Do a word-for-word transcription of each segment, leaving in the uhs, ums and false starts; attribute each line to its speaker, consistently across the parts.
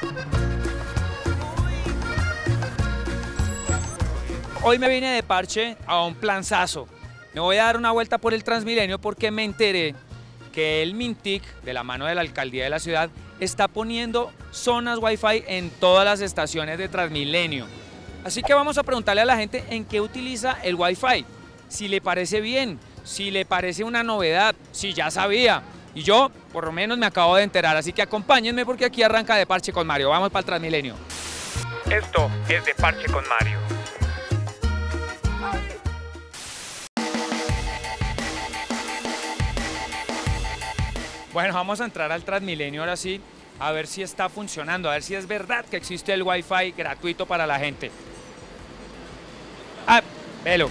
Speaker 1: Hoy me vine de parche a un planzazo. Me voy a dar una vuelta por el Transmilenio porque me enteré que el Mintic, de la mano de la alcaldía de la ciudad, está poniendo zonas Wi-Fi en todas las estaciones de Transmilenio. Así que vamos a preguntarle a la gente en qué utiliza el Wi-Fi, si le parece bien, si le parece una novedad, si ya sabía. Y yo, por lo menos, me acabo de enterar, así que acompáñenme porque aquí arranca De Parche con Mario. Vamos para el Transmilenio. Esto es De Parche con Mario. Bueno, vamos a entrar al Transmilenio ahora sí, a ver si está funcionando, a ver si es verdad que existe el Wi-Fi gratuito para la gente. Ah, velo.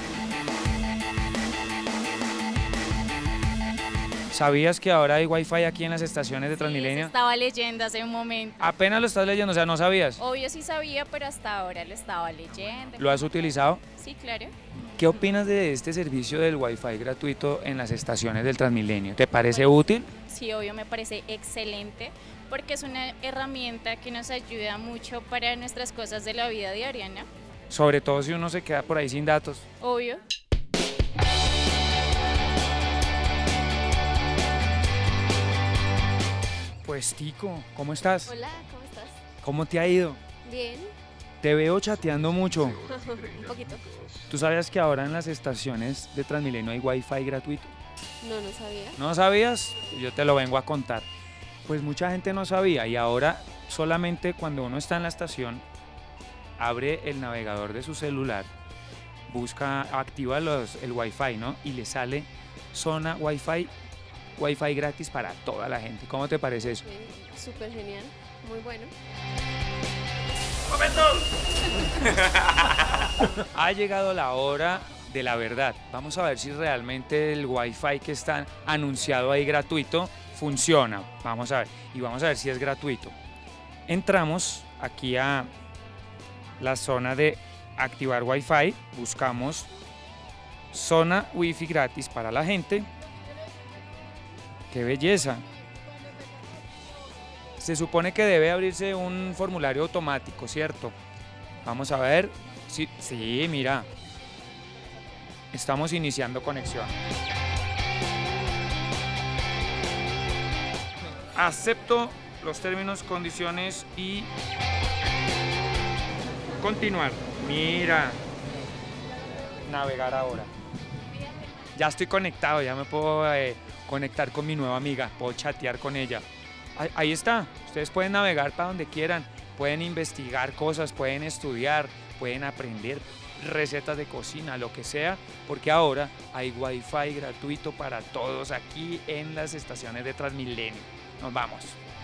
Speaker 1: ¿Sabías que ahora hay Wi-Fi aquí en las estaciones de Transmilenio?
Speaker 2: Sí, estaba leyendo hace un momento.
Speaker 1: Apenas lo estás leyendo, o sea, ¿no sabías?
Speaker 2: Obvio sí sabía, pero hasta ahora lo estaba leyendo.
Speaker 1: ¿Lo has utilizado?
Speaker 2: Sí, claro.
Speaker 1: ¿Qué opinas de este servicio del Wi-Fi gratuito en las estaciones del Transmilenio? ¿Te parece útil?
Speaker 2: Sí, obvio, me parece excelente porque es una herramienta que nos ayuda mucho para nuestras cosas de la vida diaria, ¿no?
Speaker 1: Sobre todo si uno se queda por ahí sin datos.
Speaker 2: Obvio.
Speaker 1: Pues Tico, ¿cómo estás?
Speaker 3: Hola, ¿cómo estás?
Speaker 1: ¿Cómo te ha ido?
Speaker 3: Bien.
Speaker 1: Te veo chateando mucho.
Speaker 3: Un poquito.
Speaker 1: ¿Tú sabías que ahora en las estaciones de Transmilenio hay Wi-Fi gratuito?
Speaker 3: No, no sabía.
Speaker 1: ¿No sabías? Yo te lo vengo a contar. Pues mucha gente no sabía y ahora solamente cuando uno está en la estación, abre el navegador de su celular, busca, activa los, el Wi-Fi, ¿no? Y le sale zona Wi-Fi, Wi-Fi gratis para toda la gente. ¿Cómo te parece eso?
Speaker 3: Sí, súper genial, muy bueno.
Speaker 1: Ha llegado la hora de la verdad. Vamos a ver si realmente el Wi-Fi que está anunciado ahí gratuito funciona. Vamos a ver. Y vamos a ver si es gratuito. Entramos aquí a la zona de activar Wi-Fi. Buscamos zona Wi-Fi gratis para la gente. ¡Qué belleza! Se supone que debe abrirse un formulario automático, ¿cierto? Vamos a ver. Sí, sí, mira. Estamos iniciando conexión. Acepto los términos, condiciones y continuar. Mira. Navegar ahora. Ya estoy conectado, ya me puedo eh, conectar con mi nueva amiga, puedo chatear con ella. Ahí, ahí está, ustedes pueden navegar para donde quieran, pueden investigar cosas, pueden estudiar, pueden aprender recetas de cocina, lo que sea, porque ahora hay Wi-Fi gratuito para todos aquí en las estaciones de Transmilenio. Nos vamos.